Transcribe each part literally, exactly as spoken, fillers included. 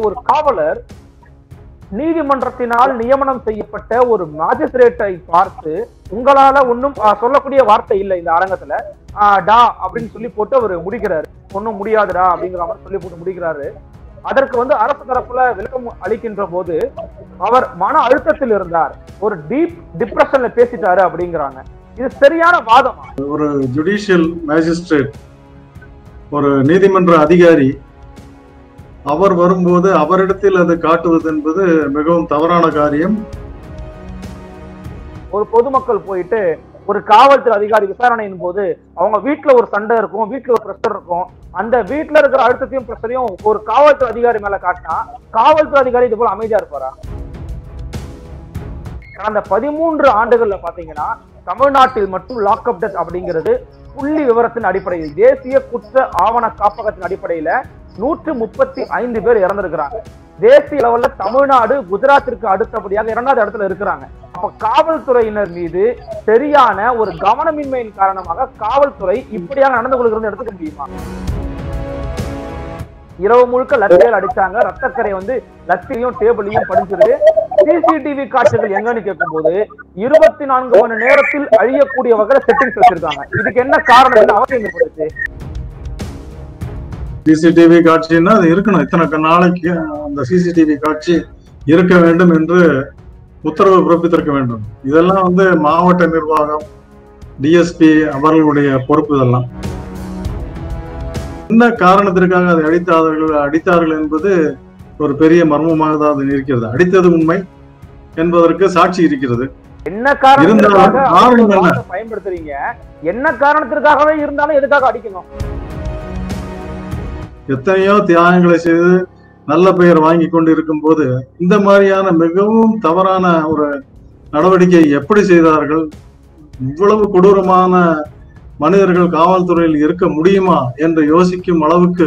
ஒரு காவலர் நீதிமன்றத்தினால் நியமனம் செய்யப்பட்ட ஒரு மாஜிஸ்ட்ரேட்டை பார்த்து உங்களால ஒன்னும் சொல்லக்கூடிய வார்த்தை இல்லை இந்த அரங்கத்துல டா அப்படின்னு சொல்லி போட்டு அவர் முடிக்கிறாரு. ஒன்னும் முடியாதுடா அப்படிங்கிற மாதிரி சொல்லி போட்டு முடிக்கிறாரு. அதற்கு வந்து அரசு தரப்புல விளக்கம் அளிக்கின்ற போது அவர் மன அழுத்தத்தில் இருந்தார், ஒரு டீப் டிப்ரெஷன்ல பேசிட்டாரு அப்படிங்கிறாங்க. இது சரியான வாதமா? ஒரு ஜுடிஷியல் மேஜிஸ்ட்ரேட், ஒரு நீதிமன்ற அதிகாரி, அவர் வரும்போது அவரிடத்தில் அது காட்டுவது என்பது மிகவும் தவறான காரியம். ஒரு பொதுமக்கள் போயிட்டு ஒரு காவல்துறை அதிகாரி விசாரணையின் போது அவங்க வீட்டுல ஒரு சண்டை இருக்கும், வீட்டுல ஒரு பிரஷர் இருக்கும், அந்த வீட்டுல இருக்கிற அழுத்தத்தையும் பிரஷரையும் ஒரு காவல்துறை அதிகாரி மேல காட்டினா காவல்துறை அதிகாரி இது போல அமைதியா இருப்பாரா? கடந்த பதிமூன்று ஆண்டுகள்ல பாத்தீங்கன்னா தமிழ்நாட்டில் மட்டும் லாக்அப் டெத் அப்படிங்கிறது புள்ளி விவரத்தின் அடிப்படையில், தேசிய குற்ற ஆவண காப்பகத்தின் அடிப்படையில நூற்று முப்பத்தி ஐந்து பேர் இறந்திருக்கிறாங்க. தேசிய அளவுல தமிழ்நாடு குஜராத்திற்கு அடுத்தபடியாக இரண்டாவது இடத்துல இருக்கிறாங்க. அப்ப காவல்துறையினர் மீது சரியான ஒரு கவனமின்மையின் காரணமாக காவல்துறை இப்படியாக நடந்து கொள்கிறது எடுத்துக்க முடியுமா? இரவு முழுக்க லத்தியால் அடிச்சாங்க, ரத்தக்கரை வந்து லத்திலையும் டேபிளையும் படிச்சிருக்கு. சிசிடிவி காட்சிகள் எங்கன்னு கேட்கும் போது இருபத்தி நான்கு மணி நேரத்தில் அழியக்கூடிய வகையில செட்டிங்ஸ் வச்சிருக்காங்க. இதுக்கு என்ன காரணம், என்ன அவசியம் ஏற்படுது? சிசிடிவி காட்சின்னா அது இருக்கணும், இத்தனை நாளைக்கு அந்த சிசிடிவி காட்சி இருக்க வேண்டும் என்று உத்தரவு பிறப்பித்திருக்க வேண்டும். இதெல்லாம் வந்து மாவட்ட நிர்வாகம், டிஎஸ்பி அவர்களுடைய பொறுப்பு. இதெல்லாம் என்ன காரணத்திற்காக அதை அடித்தார்கள் அடித்தார்கள் என்பது ஒரு பெரிய மர்மமாக தான் அது இருக்கிறது. அடித்தது உண்மை என்பதற்கு சாட்சி இருக்கிறது. என்ன காரணம் பயன்படுத்துறீங்க? என்ன காரணத்திற்காகவே இருந்தாலும் எதுக்காக அடிக்கணும்? எத்தனையோ தியாகங்களை செய்து நல்ல பெயர் வாங்கி கொண்டு இருக்கும் போது இந்த மாதிரியான மிகவும் தவறான ஒரு நடவடிக்கை எப்படி செய்தார்கள்? இவ்வளவு கொடூரமான மனிதர்கள் காவல்துறையில் இருக்க முடியுமா என்று யோசிக்கும் அளவுக்கு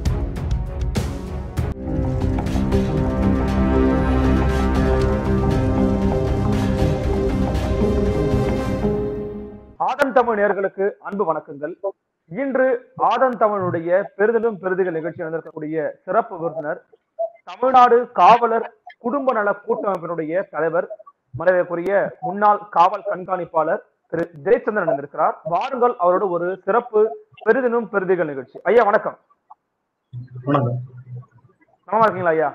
ஆதன் தமிழ் நேயர்களுக்கு அன்பு வணக்கங்கள். இன்று ஆதன் தமிழுடைய பெறுதலும் பெறுதிகள் நிகழ்ச்சி நடந்திருக்கக்கூடிய சிறப்பு விருந்தினர் தமிழ்நாடு காவலர் குடும்ப நல கூட்டமைப்பினுடைய தலைவர், மரியாதைக்குரிய முன்னாள் காவல் கண்காணிப்பாளர் திரு ஜெயச்சந்திரன் இருக்கிறார். வாருங்கள் அவரோட ஒரு சிறப்பு பெறுதலும் பெறுதிகள் நிகழ்ச்சி. ஐயா வணக்கம். நலமா இருக்கீங்களா ஐயா?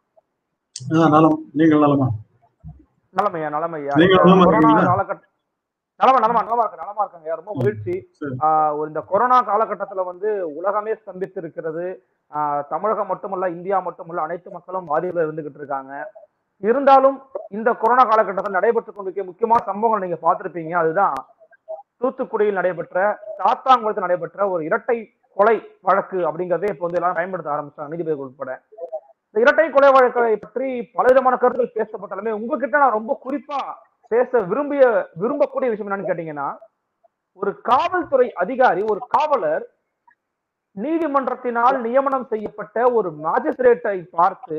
நீங்கள் நலமா? நலமையா நலமையா. கொரோனா காலகட்டம் நலமா நலமா நலமா இருக்கு நலமா இருக்காங்க. ரொம்ப மகிழ்ச்சி. ஆஹ் இந்த கொரோனா காலகட்டத்துல வந்து உலகமே ஸ்தம்பித்து இருக்கிறது. ஆஹ் தமிழகம் மட்டுமல்ல, இந்தியா மட்டுமல்ல, அனைத்து மக்களும் பாதிப்புல இருந்துகிட்டு இருக்காங்க. இருந்தாலும் இந்த கொரோனா காலகட்டத்தில் நடைபெற்றுக் கொண்டிருக்க முக்கியமான சம்பவங்கள் நீங்க பார்த்திருப்பீங்க. அதுதான் தூத்துக்குடியில் நடைபெற்ற, சாத்தாங்குளத்தில் நடைபெற்ற ஒரு இரட்டை கொலை வழக்கு அப்படிங்கறதே இப்ப வந்து எல்லாரும் பயன்படுத்த ஆரம்பிச்சாங்க, நீதிபதிகள் உட்பட. இந்த இரட்டை கொலை வழக்கை பற்றி பலவிதமான கருத்துக்கள் பேசப்பட்டாலுமே உங்ககிட்ட நான் ரொம்ப குறிப்பா பேச விரும்பிய விரும்பக்கூடிய விஷயம் என்னன்னு கேட்டீங்கன்னா, ஒரு காவல்துறை அதிகாரி, ஒரு காவலர் நீதிமன்றத்தினால் நியமனம் செய்யப்பட்ட ஒரு மாஜிஸ்ட்ரேட்டை பார்த்து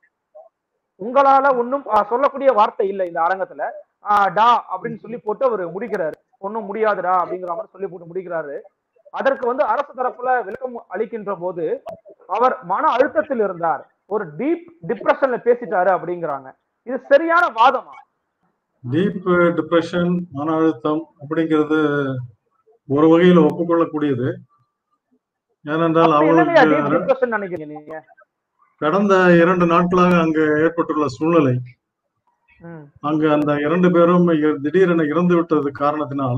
உங்களால ஒன்னும் சொல்லக்கூடிய வார்த்தை இல்லை இந்த அரங்கத்துல டா அப்படின்னு சொல்லி போட்டு அவர் முடிக்கிறாரு. ஒன்னும் முடியாதுடா அப்படிங்கிற மாதிரி சொல்லி போட்டு முடிக்கிறாரு. அதற்கு வந்து அரசு தரப்புல விளக்கம் அளிக்கின்ற போது அவர் மன அழுத்தத்தில் இருந்தார், ஒரு டீப் டிப்ரெஷன்ல பேசிட்டாரு அப்படிங்கிறாங்க. இது சரியான வாதமா? டீப் டிப்ரெஷன், மன அழுத்தம் அப்படிங்கிறது ஒரு வகையில் ஒப்புக்கொள்ளக்கூடியது. ஏனென்றால் அவர்களுக்கு கடந்த இரண்டு நாட்களாக அங்கு ஏற்பட்டுள்ள சூழ்நிலை, அங்கு அந்த இரண்டு பேரும் திடீரென இறந்து விட்டது காரணத்தினால்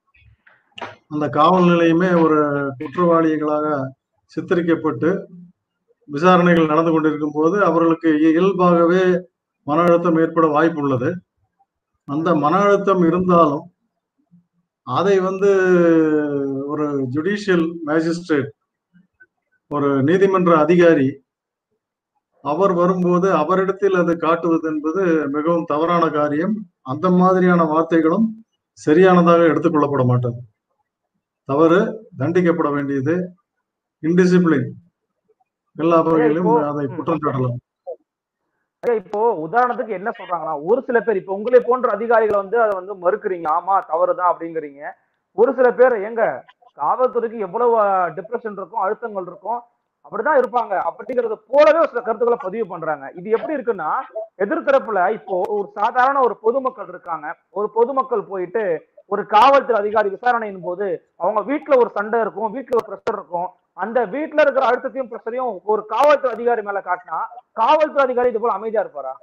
அந்த காவல் நிலையமே ஒரு குற்றவாளிகளாக சித்தரிக்கப்பட்டு விசாரணைகள் நடந்து கொண்டிருக்கும் போது அவர்களுக்கு இயல்பாகவே மன அழுத்தம் ஏற்பட வாய்ப்பு உள்ளது. அந்த மன அழுத்தம் இருந்தாலும் அதை வந்து ஒரு ஜுடிஷியல் மேஜிஸ்ட்ரேட், ஒரு நீதிமன்ற அதிகாரி, அவர் வரும்போது அவரிடத்தில் அது காட்டுவது என்பது மிகவும் தவறான காரியம். அந்த மாதிரியான வார்த்தைகளும் சரியானதாக எடுத்துக்கொள்ளப்பட மாட்டது. தவறு, தண்டிக்கப்பட வேண்டியது, இன்டிசிப்ளின், எல்லா வகையிலும் அதை குற்றம் சாட்டலாம். இப்போ உதாரணத்துக்கு என்ன சொல்றாங்கன்னா, ஒரு சில பேர் இப்ப உங்களை போன்ற அதிகாரிகளை வந்து அதை வந்து மறுக்கிறீங்க, ஆமா தவறுதான் அப்படிங்கிறீங்க. ஒரு சில பேர் எங்க காவல்துறைக்கு எவ்வளவு டிப்ரெஷன் இருக்கும், அழுத்தங்கள் இருக்கும், அப்படிதான் இருப்பாங்க அப்படிங்கறது போலவே ஒரு சில கருத்துக்களை பதிவு பண்றாங்க. இது எப்படி இருக்குன்னா, எதிர்த்தரப்புல இப்போ ஒரு சாதாரண ஒரு பொதுமக்கள் இருக்காங்க. ஒரு பொதுமக்கள் போயிட்டு ஒரு காவல்துறை அதிகாரி விசாரணையின் போது அவங்க வீட்டுல ஒரு சண்டை இருக்கும், வீட்டுல ஒரு பிரஷர் இருக்கும். அந்த வீட்டுல இருக்கிற அழுத்தத்தையும் பிரஷரையும் ஒரு காவல்துறை அதிகாரி மேல காட்டினா காவல்துறை அதிகாரி இது போல அமைதியா இருப்பாரா?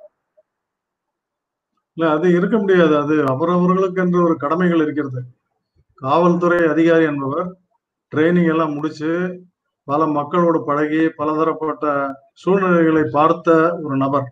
இல்ல, அது இருக்க முடியாது. அது அவரவர்களுக்கு என்று ஒரு கடமைகள் இருக்கிறது. காவல்துறை அதிகாரி என்பவர் ட்ரைனிங் எல்லாம் முடிச்சு பல மக்களோடு பழகி பலதரப்பட்ட சூழ்நிலைகளை பார்த்த ஒரு நபர்.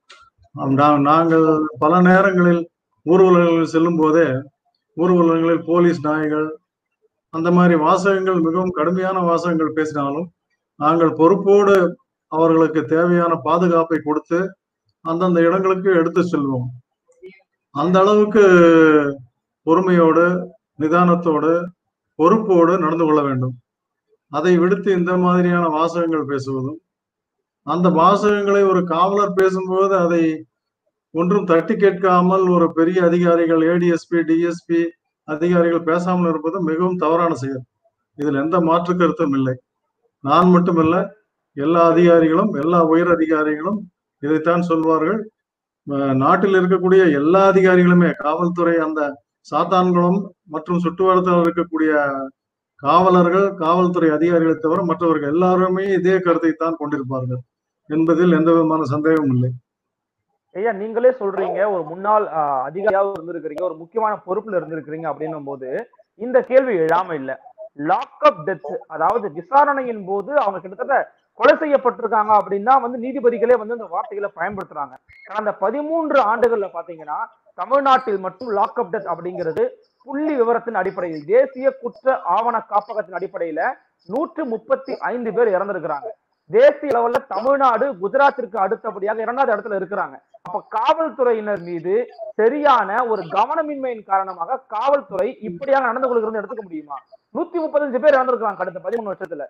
நாங்கள் பல நேரங்களில் ஊர்வலங்களில் செல்லும் போதே ஊர்வலங்களில் போலீஸ் நாய்கள் அந்த மாதிரி வாசகங்கள், மிகவும் கடுமையான வாசகங்கள் பேசினாலும் நாங்கள் பொறுப்போடு அவர்களுக்கு தேவையான பாதுகாப்பை கொடுத்து அந்தந்த இடங்களுக்கு எடுத்து செல்வோம். அந்த அளவுக்கு பொறுமையோடு நிதானத்தோடு பொறுப்போடு நடந்து கொள்ள வேண்டும். அதை விடுத்து இந்த மாதிரியான வாசகங்கள் பேசுவதும், அந்த வாசகங்களை ஒரு காவலர் பேசும்போது அதை ஒன்றும் தட்டி கேட்காமல் ஒரு பெரிய அதிகாரிகள் ஏடிஎஸ்பி டிஎஸ்பி அதிகாரிகள் பேசாமல் இருப்பது மிகவும் தவறான செயல். இதில் எந்த மாற்று கருத்தும் இல்லை. நான் மட்டுமல்ல, எல்லா அதிகாரிகளும் எல்லா உயர் அதிகாரிகளும் இதைத்தான் சொல்வார்கள். நாட்டில் இருக்கக்கூடிய எல்லா அதிகாரிகளுமே, காவல்துறை அந்த சாத்தான்குளம் மற்றும் சுற்றுவட்டாரத்தில் இருக்கக்கூடிய காவலர்கள் காவல்துறை அதிகாரிகளை தவிர மற்றவர்கள் எல்லாருமே இதே கருத்தை தான் கொண்டிருப்பார்கள் என்பதில் எந்த விதமான சந்தேகமும் இல்லை. ஐயா, நீங்களே சொல்றீங்க ஒரு முன்னாள் அதிகாரியாக இருந்திருக்கிறீங்க, ஒரு முக்கியமான பொறுப்புல இருந்திருக்கிறீங்க அப்படின்னும் போது இந்த கேள்வி எழாம இல்ல. லாக்அப் டெத், அதாவது விசாரணையின் போது அவங்க கிட்டத்தட்ட கொலை செய்யப்பட்டிருக்காங்க அப்படின்னா வந்து நீதிபதிகளே வந்து இந்த வார்த்தைகளை பயன்படுத்துறாங்க. கடந்த பதிமூன்று ஆண்டுகள்ல பாத்தீங்கன்னா தமிழ்நாட்டில் மட்டும் லாக்அப் டெத் அப்படிங்கிறது புள்ளி விவரத்தின் அடிப்படையில், தேசிய குற்ற ஆவண காப்பகத்தின் அடிப்படையில நூற்று முப்பத்தி ஐந்து பேர் இறந்திருக்கிறாங்க. தேசிய அளவுல தமிழ்நாடு குஜராத்திற்கு அடுத்தபடியாக இரண்டாவது இடத்துல இருக்கிறாங்க. அப்ப காவல்துறையினர் மீது சரியான ஒரு கவனமின்மையின் காரணமாக காவல்துறை இப்படியாக நடந்து கொள்கிறது எடுத்துக்க முடியுமா? நூத்தி முப்பத்தஞ்சு பேர் இறந்திருக்கிறாங்க அடுத்த பதிமூணு வருஷத்துல.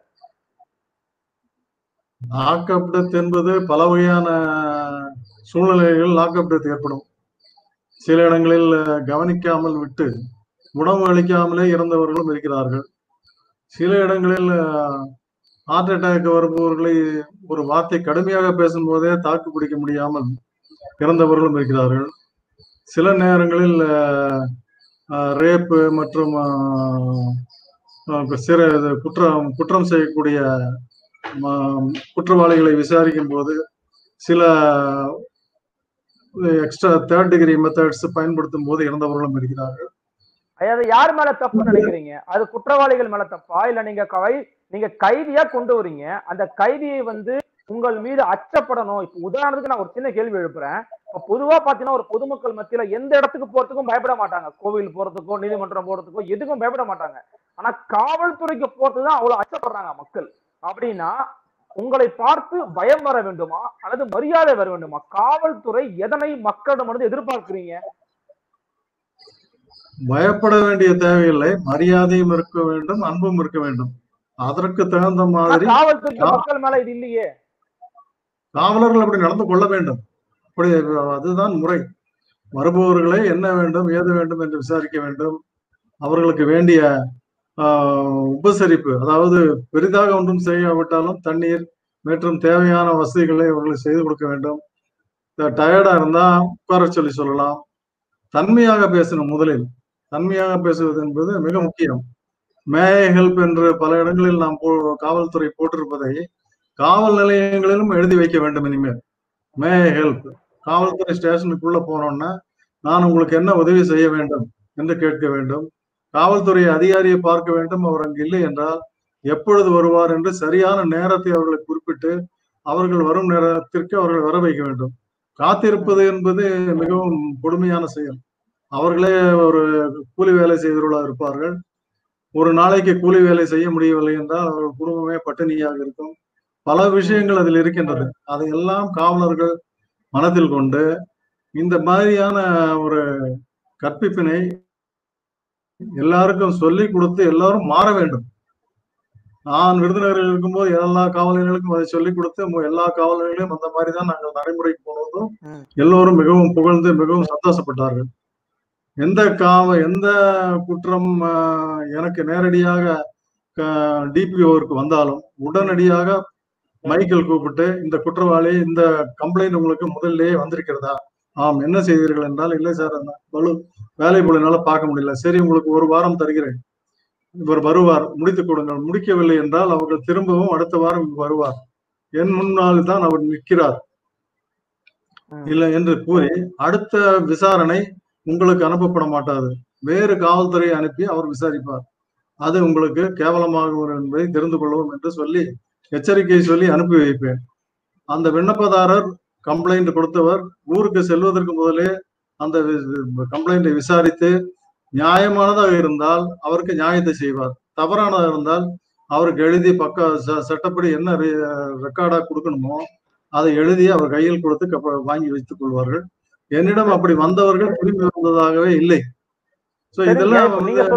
லாக்அப் டெத் என்பது பல வகையான சூழ்நிலைகள் லாக்அப் டெத் ஏற்படும். சில இடங்களில் கவனிக்காமல் விட்டு உணவு அளிக்காமலே இறந்தவர்களும் இருக்கிறார்கள். சில இடங்களில் ஹார்ட் அட்டாக் வருபவர்களை ஒரு வார்த்தை கடுமையாக பேசும்போதே தாக்கு பிடிக்க முடியாமல் இறந்தவர்களும் இருக்கிறார்கள். சில நேரங்களில் ரேப்பு மற்றும் சிற குற்றம் குற்றம் செய்யக்கூடிய குற்றவாளிகளை விசாரிக்கும் போது சில எக்ஸ்ட்ரா தேர்ட் டிகிரி மெத்தட்ஸ் பயன்படுத்தும் போது இறந்தவர்களும் இருக்கிறார்கள். அதாவது யார் மேல தப்பு நினைக்கிறீங்க? அது குற்றவாளிகள் மேல தப்பா, இல்ல நீங்க கை நீங்க கைதியா கொண்டு வரீங்க, அந்த கைதியை வந்து உங்கள் மீது அச்சப்படணும். இப்ப உதாரணத்துக்கு நான் ஒரு சின்ன கேள்வி எழுப்புறேன். இப்ப பொதுவா பாத்தீங்கன்னா ஒரு பொதுமக்கள் மத்தியில எந்த இடத்துக்கு போறதுக்கும் பயப்பட மாட்டாங்க. கோவில் போறதுக்கோ நீதிமன்றம் போறதுக்கோ எதுக்கும் பயப்பட மாட்டாங்க. ஆனா காவல்துறைக்கு போறதுதான் அவ்வளவு அச்சப்படுறாங்க மக்கள். அப்படின்னா உங்களை பார்த்து பயம் வர வேண்டுமா அல்லது மரியாதை வர வேண்டுமா? காவல்துறை எதனை மக்களிடம் எதிர்பார்க்கிறீங்க? பயப்பட வேண்டிய தேவையில்லை, மரியாதையும் இருக்க வேண்டும், அன்பும் இருக்க வேண்டும். அதற்கு தகுந்த மாதிரி காவல்துறை மக்கள் மேல இது இல்லையே. காவலர்கள் அப்படி நடந்து கொள்ள வேண்டும். அப்படி அதுதான் முறை. வருபவர்களை என்ன வேண்டும் ஏது வேண்டும் என்று விசாரிக்க வேண்டும். அவர்களுக்கு வேண்டிய உபசரிப்பு, அதாவது பெரிதாக ஒன்றும் செய்யாவிட்டாலும் தண்ணீர் மற்றும் தேவையான வசதிகளை அவர்களுக்கு செய்து கொடுக்க வேண்டும். டயர்டா இருந்தா உட்கார சொல்லி சொல்லலாம். தன்மையாக பேசணும். முதலில் தன்மையாக பேசுவது என்பது மிக முக்கியம். மே ஹெல்ப் என்று பல இடங்களில் நாம் காவல்துறை போட்டிருப்பதை காவல் நிலையங்களிலும் எழுதி வைக்க வேண்டும். இனிமேல் மே ஹெல்ப், காவல்துறை ஸ்டேஷனுக்குள்ள போனோம்னா நான் உங்களுக்கு என்ன உதவி செய்ய வேண்டும் என்று கேட்க வேண்டும். காவல்துறை அதிகாரியை பார்க்க வேண்டும். அவர் அங்கு இல்லை என்றால் எப்பொழுது வருவார் என்று சரியான நேரத்தை அவர்களை குறிப்பிட்டு அவர்கள் வரும் நேரத்திற்கு அவர்கள் வர வைக்க வேண்டும். காத்திருப்பது என்பது மிகவும் கொடுமையான செயல். அவர்களே ஒரு கூலி வேலை செய்தவர்களாக இருப்பார்கள். ஒரு நாளைக்கு கூலி வேலை செய்ய முடியவில்லை என்றால் அவர்கள் குடும்பமே பட்டினியாக இருக்கும். பல விஷயங்கள் அதில் இருக்கின்றது. அதையெல்லாம் காவலர்கள் மனதில் கொண்டு இந்த மாதிரியான ஒரு கற்பிப்பினை எல்லாருக்கும் சொல்லி கொடுத்து எல்லாரும் மாற வேண்டும். நான் விருதுநகரில் இருக்கும்போது எல்லா காவலர்களுக்கும் அதை சொல்லிக் கொடுத்து எல்லா காவலர்களையும் அந்த மாதிரிதான் நாங்கள் நடைமுறைக்கு போனதும் எல்லோரும் மிகவும் புகழ்ந்து மிகவும் சந்தோஷப்பட்டார்கள். எந்த காவ எந்த குற்றம் எனக்கு நேரடியாக டிபிஓருக்கு வந்தாலும் உடனடியாக மைக்கேல் கூப்பிட்டு இந்த குற்றவாளி இந்த கம்ப்ளைண்ட் உங்களுக்கு முதல்லயே வந்திருக்கிறதா? ஆம். என்ன செய்தீர்கள் என்றால், இல்லை சார் பலு வேலை பளுனால பார்க்க முடியல. சரி உங்களுக்கு ஒரு வாரம் தருகிறேன். இவர் வருவார், முடித்துக் கொடுங்கள். முடிக்கவில்லை என்றால் அவர்கள் திரும்பவும் அடுத்த வாரம் வருவார். என் முன்னால் தான் அவர் நிற்கிறார் இல்லை என்று கூறி அடுத்த விசாரணை உங்களுக்கு அனுப்பப்பட மாட்டாது. வேறு காவல்துறை அனுப்பி அவர் விசாரிப்பார். அது உங்களுக்கு கேவலமாக வரும் என்பதை தெரிந்து கொள்ளவும் என்று சொல்லி எச்சரிக்கை சொல்லி அனுப்பி வைப்பேன். அந்த விண்ணப்பதாரர் கம்ப்ளைண்ட் கொடுத்தவர் ஊருக்கு செல்வதற்கு முதலே அந்த கம்ப்ளைண்டை விசாரித்து நியாயமானதாக இருந்தால் அவருக்கு நியாயத்தை செய்வார். தவறானதாக இருந்தால் அவருக்கு எழுதி பக்க சட்டப்படி என்ன ரெக்கார்டா கொடுக்கணுமோ அதை எழுதி அவர் கையில் கொடுத்து வாங்கி வைத்துக் கொள்வார்கள். என்னிடம் அப்படி வந்தவர்கள் திரும்பி வந்ததாகவே இல்லை. இதெல்லாம்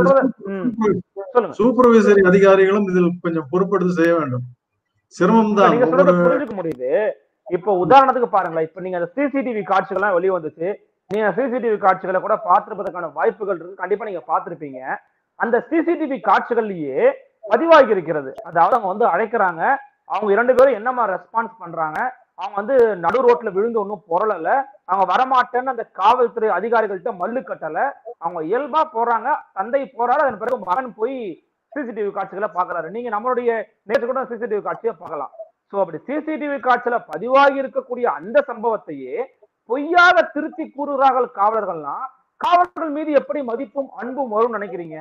சூப்பர்வைசரி அதிகாரிகளும் இதில் கொஞ்சம் பொறுப்பெடுத்து செய்ய வேண்டும். சிரமம் தான் புரிஞ்சுக்க முடியுது. இப்ப உதாரணத்துக்கு பாருங்களேன், இப்ப நீங்க சிசிடிவி காட்சிகள் எல்லாம் வெளியே வந்துச்சு. நீங்க சிசிடிவி காட்சிகளை கூட பார்த்திருப்பதற்கான வாய்ப்புகள் இருக்கு. கண்டிப்பா நீங்க பார்த்திருப்பீங்க. அந்த சிசிடிவி காட்சிகள்லயே பதிவாகி இருக்கிறது. அதாவது அவங்க வந்து அழைக்கிறாங்க, அவங்க இரண்டு பேரும் என்னமா ரெஸ்பான்ஸ் பண்றாங்க, அவங்க வந்து நடு ரோட்ல விழுந்து ஒன்னும் பொருளல, அவங்க வரமாட்டேன்னு அந்த காவல்துறை அதிகாரிகள்கிட்ட மல்லு கட்டல, அவங்க இயல்பா போறாங்க. தந்தை போறாரு, அதன் பிறகு மகன் போய் சிசிடிவி காட்சிகளை பாக்குறாரு. நீங்க நம்மளுடைய நேற்று கூட சிசிடிவி காட்சியை பார்க்கலாம். சோ அப்படி சிசிடிவி காட்சியில பதிவாகி இருக்கக்கூடிய அந்த சம்பவத்தையே பொய்யாக திருத்தி கூறுகிறார்கள் காவலர்கள்லாம். காவலர்கள் மீது எப்படி மதிப்பும் அன்பும் வரும் நினைக்கிறீங்க?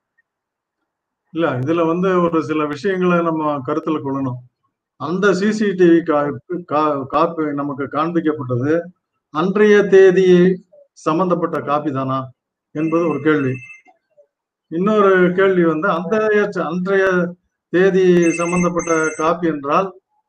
இல்ல, இதுல வந்து ஒரு சில விஷயங்களை நம்ம கருத்துல கொள்ளணும். அந்த சிசிடிவி காப்பி நமக்கு காண்பிக்கப்பட்டது அன்றைய தேதி சம்பந்தப்பட்ட காப்பி தானா என்பது ஒரு கேள்வி. இன்னொரு கேள்வி வந்து அந்த அன்றைய தேதி சம்பந்தப்பட்ட காப்பி என்றால்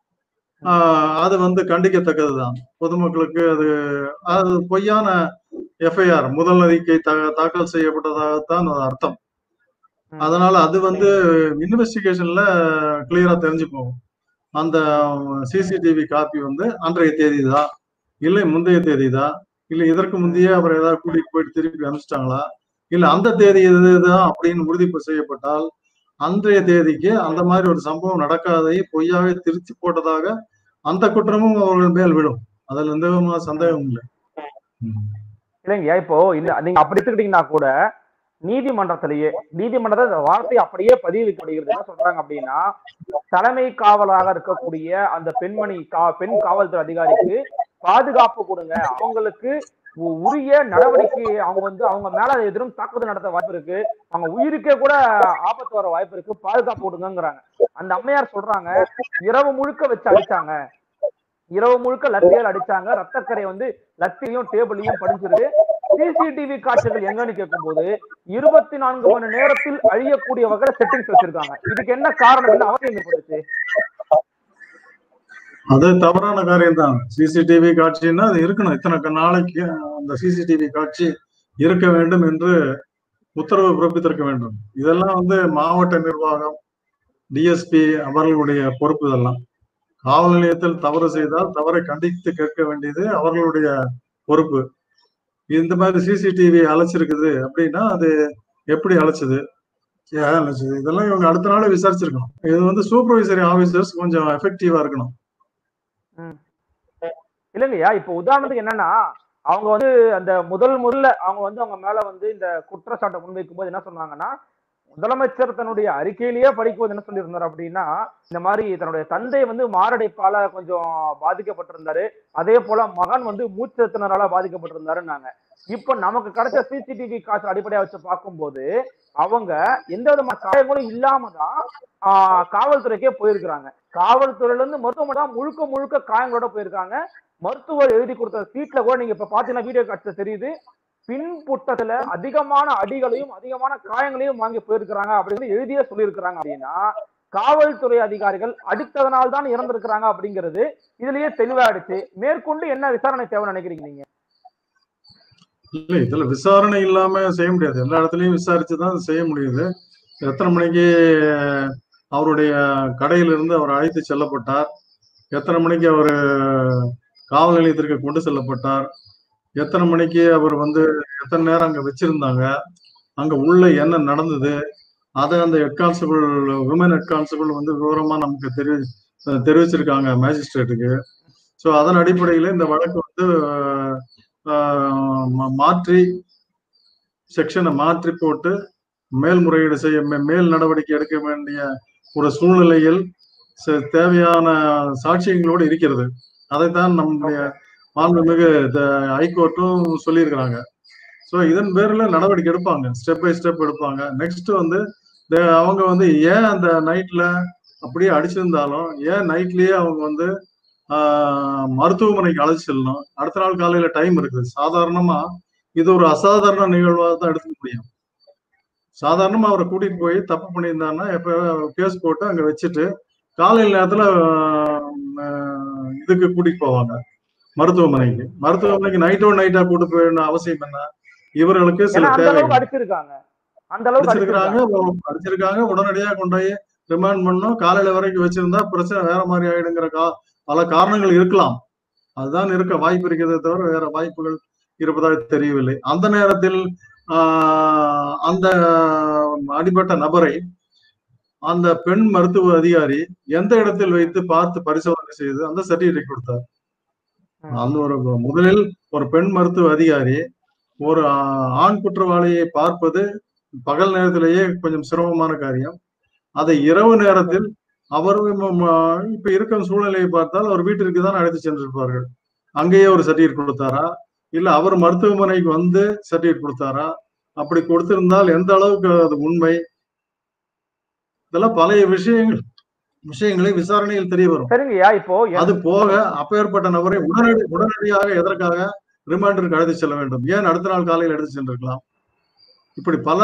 அது வந்து கண்டிக்கத்தக்கதுதான். பொதுமக்களுக்கு அது அது பொய்யான எஃப்ஐஆர் முதல் அறிக்கை தாக்கல் செய்யப்பட்டதாகத்தான் அது அர்த்தம். அதனால அது வந்து இன்வெஸ்டிகேஷன்ல கிளியரா தெரிஞ்சு போகும். அந்த சிசிடிவி காப்பி வந்து அன்றைய தேதி தான், இல்லை முந்தைய தேதி தான், இல்லை இதற்கு முந்தைய அவர் ஏதாவது கூட்டிட்டு போயிட்டு திருப்பி அனுப்பிச்சிட்டாங்களா, இல்ல அந்த தேதி இதுதான் அப்படின்னு உறுதி செய்யப்பட்டால் அன்றைய தேதிக்கு அந்த மாதிரி ஒரு சம்பவம் நடக்காததை பொய்யாவே திருத்தி போட்டதாக அந்த குற்றமும் அவர்கள் மேல் விடும். அதுல எந்த விதமான சந்தேகம் இல்லை. இல்லைங்க, இப்போ இல்ல நீங்க அப்படி எடுத்துக்கிட்டீங்கன்னா கூட நீதிமன்றத்திலேயே நீதிமன்றத்தை வார்த்தை அப்படியே பதிவு வைக்கப்படுகிறது. என்ன சொல்றாங்க அப்படின்னா, தலைமை காவலாக இருக்கக்கூடிய அந்த பெண்மணி பெண் காவல்துறை அதிகாரிக்கு பாதுகாப்பு கொடுங்க, அவங்களுக்கு உரிய நடவடிக்கை, அவங்க வந்து அவங்க மேல எதிரும் தாக்குதல் நடத்த வாய்ப்பு இருக்கு, அவங்க உயிருக்கே கூட ஆபத்து வர வாய்ப்பு இருக்கு, பாதுகாப்பு கொடுங்கிறாங்க. அந்த அம்மையார் சொல்றாங்க, இரவு முழுக்க வச்சு அடிச்சாங்க, இரவு முழுக்க லத்தியால் அடிச்சாங்க, ரத்தக்கரை வந்து லத்திலையும் டேபிளையும் படிஞ்சிருக்கு. சிசிடிவி காட்சிகள் எங்கன்னு கேட்கும் போது இருபத்தி நான்கு மணி நேரத்தில் அழியக்கூடிய வகையில செட்டிங்ஸ் வச்சிருக்காங்க. இதுக்கு என்ன காரணம், என்ன அவசியம் ஏற்பட்டுச்சு? அது தவறான காரியம் தான். சிசிடிவி காட்சின்னா அது இருக்கணும், இத்தனை நாளைக்கு அந்த சிசிடிவி காட்சி இருக்க வேண்டும் என்று உத்தரவு பிறப்பித்திருக்க வேண்டும். இதெல்லாம் வந்து மாவட்ட நிர்வாகம், டிஎஸ்பி அவர்களுடைய பொறுப்பு. இதெல்லாம் காவல் நிலையத்தில் தவறு செய்தால் தவறை கண்டித்து கேட்க வேண்டியது அவர்களுடைய பொறுப்பு. இந்த மாதிரி சிசிடிவி அழைச்சிருக்குது அப்படின்னா அது எப்படி அழைச்சது, ஏன் அழைச்சது, இதெல்லாம் இவங்க அடுத்த நாள் விசாரிச்சிருக்கணும். இது வந்து சூப்பர்வைசரி ஆபீசர்ஸ் கொஞ்சம் எஃபெக்டிவா இருக்கணும். இல்லைங்கய்யா, இப்ப உதாரணத்துக்கு என்னன்னா, அவங்க வந்து அந்த முதல் முதல்ல அவங்க வந்து அவங்க மேல வந்து இந்த குற்றச்சாட்டை முன்வைக்கும் போது என்ன சொன்னாங்கன்னா, முதலமைச்சர் தன்னுடைய அறிக்கையிலேயே படிக்கும்போது என்ன சொல்லியிருந்தாரு அப்படின்னா, இந்த மாதிரி தன்னுடைய தந்தை வந்து மாரடைப்பால கொஞ்சம் பாதிக்கப்பட்டிருந்தாரு, அதே போல மகன் வந்து மூச்சத்தினரால பாதிக்கப்பட்டிருந்தாருன்னாங்க. இப்ப நமக்கு கிடைச்ச சிசிடிவி காட்சி அடிப்படையா வச்சு பார்க்கும்போது அவங்க எந்த விதமான காயங்களும் இல்லாம தான் ஆஹ் காவல்துறைக்கே போயிருக்கிறாங்க. காவல்துறையில இருந்து மருத்துவமனை தான் முழுக்க முழுக்க காயங்களோட போயிருக்காங்க. மருத்துவர் எழுதி கொடுத்த சீட்ல கூட நீங்க இப்ப பாத்தீங்கன்னா வீடியோ காட்சியில தெரியுது, பின்புட்டத்துல அதிகமான அடிகளையும் அதிகமான காயங்களையும் வாங்கி போயிருக்கிறாங்க அப்படின்னு எழுதியே சொல்லியிருக்கிறாங்க. அப்படின்னா காவல்துறை அதிகாரிகள் அடித்ததனால் தான் இறந்திருக்கிறாங்க அப்படிங்கிறது இதுலயே தெளிவாயிடுச்சு. மேற்கொண்டு என்ன விசாரணை தேவை நினைக்கிறீங்க நீங்க? இல்ல, இதுல விசாரணை இல்லாம செய்ய முடியாது. எல்லா இடத்துலயும் விசாரிச்சுதான் செய்ய முடியுது. எத்தனை மணிக்கு அவருடைய கடையிலிருந்து அவர் அழைத்து செல்லப்பட்டார், எத்தனை மணிக்கு அவர் காவல் நிலையத்திற்கு கொண்டு செல்லப்பட்டார், எத்தனை மணிக்கு அவர் வந்து எத்தனை நேரம் அங்க வச்சிருந்தாங்க, அங்க உள்ள என்ன நடந்தது, அதை அந்த head constable women head constable வந்து விவரமா நமக்கு தெரிய தெரிவிச்சிருக்காங்க மேஜிஸ்ட்ரேட்டுக்கு. ஸோ அதன் அடிப்படையில் இந்த வழக்கு வந்து மாற்றி செக்ஷனை மாற்றி போட்டு மேல்முறையீடு செய்ய மேல் நடவடிக்கை எடுக்க வேண்டிய ஒரு சூழ்நிலையில் தேவையான சாட்சியங்களோடு இருக்கிறது. அதைத்தான் நம்முடைய மாண்புமிகு ஹைகோர்ட்டும் சொல்லியிருக்கிறாங்க. ஸோ இதன் பேர்ல நடவடிக்கை எடுப்பாங்க, ஸ்டெப் பை ஸ்டெப் எடுப்பாங்க. நெக்ஸ்ட் வந்து அவங்க வந்து ஏன் அந்த நைட்ல அப்படியே அடிச்சிருந்தாலும் ஏன் நைட்லயே அவங்க வந்து ஆஹ் மருத்துவமனைக்கு அழைச்சு செல்லணும். அடுத்த நாள் காலையில டைம் இருக்குது. சாதாரணமா இது ஒரு அசாதாரண நிகழ்வாக தான் எடுத்துக்க முடியும். சாதாரணமா அவரை கூட்டிட்டு போய் தப்பு பண்ணியிருந்தாருன்னா எப்ப கேஸ் போட்டு அங்க வச்சுட்டு காலையில் நேரத்துல இதுக்கு கூட்டிட்டு போவாங்க மருத்துவமனைக்கு. மருத்துவமனைக்கு நைட்டோ நைட்டா கூட்டு போயிடணும் அவசியம் என்ன? இவர்களுக்கு சில தேவைகள் அடிச்சிருக்காங்க அடிச்சிருக்காங்க உடனடியாக கொண்டு போய் ரிமாண்ட் பண்ணும். காலையில வரைக்கும் வச்சிருந்தா பிரச்சனை வேற மாதிரி ஆயிடுங்கிற கா பல காரணங்கள் இருக்கலாம். அதுதான் இருக்க வாய்ப்பு இருக்கிறதே தவிர வேற வாய்ப்புகள் இருப்பதாக தெரியவில்லை. அந்த நேரத்தில் ஆஹ் அந்த அடிபட்ட நபரை அந்த பெண் மருத்துவ அதிகாரி எந்த இடத்தில் வைத்து பார்த்து பரிசோதனை செய்து அந்த சர்டிபிகேட் கொடுத்தார். அந்த ஒரு முதலில் ஒரு பெண் மருத்துவ அதிகாரி ஒரு ஆண் குற்றவாளியை பார்ப்பது பகல் நேரத்திலேயே கொஞ்சம் சிரமமான காரியம். அதை இரவு நேரத்தில் அவர் இப்ப இருக்கும் சூழ்நிலையை பார்த்தால் அவர் வீட்டிற்கு தான் அழைத்து சென்றிருப்பார்கள். அங்கேயே ஒரு சர்டிபிகேட் கொடுத்தாரா இல்ல அவர் மருத்துவமனைக்கு வந்து சர்டிபிகேட் கொடுத்தாரா? அப்படி கொடுத்திருந்தால் எந்த அளவுக்கு அது உண்மை? இதெல்லாம் பழைய விஷயங்கள் விஷயங்களை விசாரணையில் தெரிய வரும். இப்போ அது போக அப்பேற்பட்ட நபரை உடனடி உடனடியாக எதற்காக ரிமாண்டிற்கு அழைத்து செல்ல வேண்டும்? ஏன் அடுத்த நாள் காலையில் எடுத்து சென்றிருக்கலாம். இப்படி பல